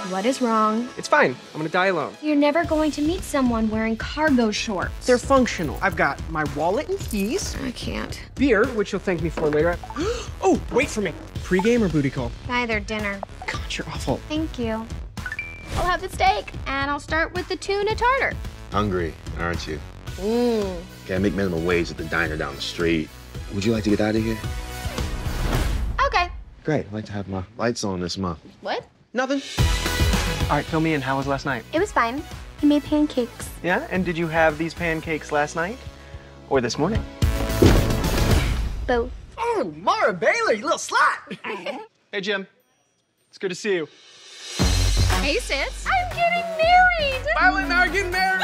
What is wrong? It's fine. I'm gonna die alone. You're never going to meet someone wearing cargo shorts. They're functional. I've got my wallet and keys. I can't. Beer, which you'll thank me for later. Oh, wait for me. Pre-game or booty call? Neither dinner. God, you're awful. Thank you. I'll have the steak, and I'll start with the tuna tartar. Hungry, aren't you? Gotta make minimum wage at the diner down the street. Would you like to get out of here? Okay. Great, I'd like to have my lights on this month. What? Nothing. All right, fill me in. How was last night? It was fine. He made pancakes. Yeah? And did you have these pancakes last night? Or this morning? Both. Oh, Mara Baylor, you little slut! Hey, Jim. It's good to see you. Hey, sis. I'm getting married! Violet and I are getting married!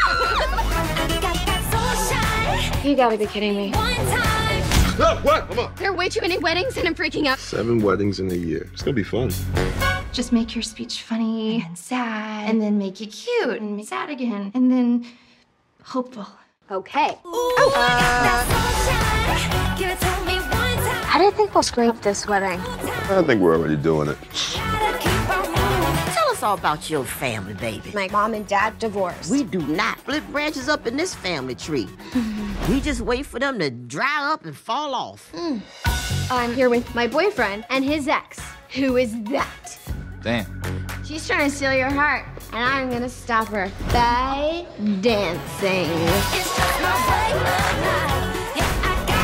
You gotta be kidding me. No, what? Come on. There are way too many weddings and I'm freaking out. 7 weddings in a year. It's gonna be fun. Just make your speech funny and sad, and then make it cute and sad again, and then hopeful. Okay. How do you think we'll scrape this wedding? I think we're already doing it. Tell us all about your family, baby. My mom and dad divorced. We do not split branches up in this family tree. We just wait for them to dry up and fall off. I'm here with my boyfriend and his ex. Who is that? Damn. She's trying to steal your heart, and I'm gonna stop her by dancing.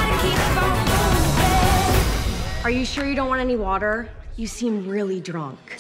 Are you sure you don't want any water? You seem really drunk.